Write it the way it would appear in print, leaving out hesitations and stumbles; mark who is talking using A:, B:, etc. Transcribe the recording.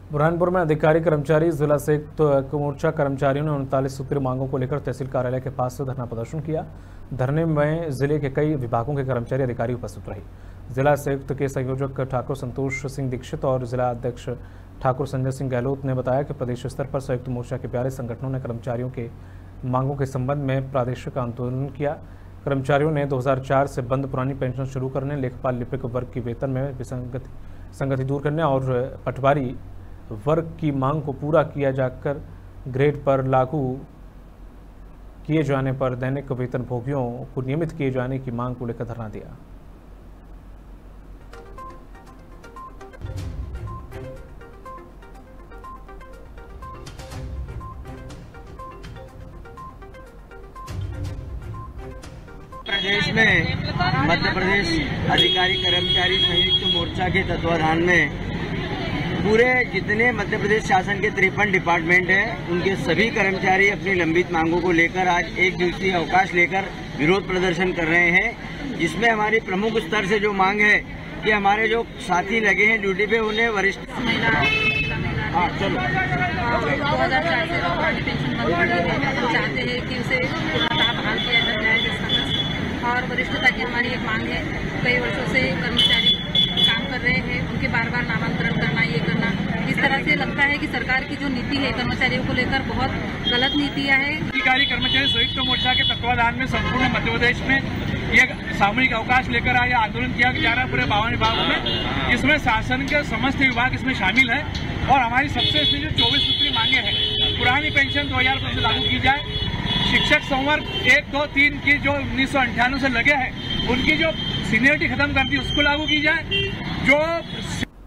A: बुरहानपुर में अधिकारी कर्मचारी जिला संयुक्त मोर्चा कर्मचारियों ने 39 सूत्रीय मांगों को लेकर तहसील कार्यालय के पास धरना प्रदर्शन किया। धरने में जिले के कई विभागों के कर्मचारी अधिकारी उपस्थित रहे। जिला संयुक्त के संयोजक ठाकुर संतोष सिंह दीक्षित और जिला अध्यक्ष ठाकुर संजय सिंह गहलोत ने बताया कि प्रदेश स्तर पर संयुक्त मोर्चा के प्यारे संगठनों ने कर्मचारियों के मांगों के संबंध में प्रादेशिक आंदोलन किया। कर्मचारियों ने 2004 से बंद पुरानी पेंशन शुरू करने, लेखपाल लिपिक वर्ग की वेतन में विसंगति दूर करने और पटवारी वर्ग की मांग को पूरा किया जाकर ग्रेड पर लागू किए जाने पर दैनिक वेतन भोगियों को नियमित किए जाने की मांग को लेकर धरना दिया।
B: प्रदेश में मध्य प्रदेश अधिकारी कर्मचारी संयुक्त मोर्चा के तत्वाधान में पूरे जितने मध्य प्रदेश शासन के 53 डिपार्टमेंट हैं, उनके सभी कर्मचारी अपनी लंबित मांगों को लेकर आज एक दिवसीय अवकाश लेकर विरोध प्रदर्शन कर रहे हैं। जिसमें हमारी प्रमुख स्तर से जो मांग है कि हमारे जो साथी लगे हैं ड्यूटी पे, उन्हें वरिष्ठ
C: चाहते हैं कि उसे बहाल किया जाए और वरिष्ठता की हमारी एक मांग है। कई वर्षों से कर्मचारी काम कर रहे हैं, उनके बार बार नामांतरण करना, ये करना, इस तरह से लगता है कि सरकार की जो नीति है कर्मचारियों को लेकर बहुत गलत नीतियां हैं।
D: अधिकारी कर्मचारी संयुक्त मोर्चा के तत्वाधान में संपूर्ण मध्य प्रदेश में ये सामूहिक अवकाश लेकर आज आंदोलन किया जा रहा है पूरे 52 विभागों में। इसमें शासन के समस्त विभाग इसमें शामिल है और हमारी सबसे इसमें जो 24 सूत्री मांगे हैं, पुरानी पेंशन 2005 से लागू की जाए, शिक्षक संवर्ग 1, 2, 3 की जो 1998 से लगे हैं उनकी जो सीनियरिटी खत्म कर दी उसको लागू की जाए, जो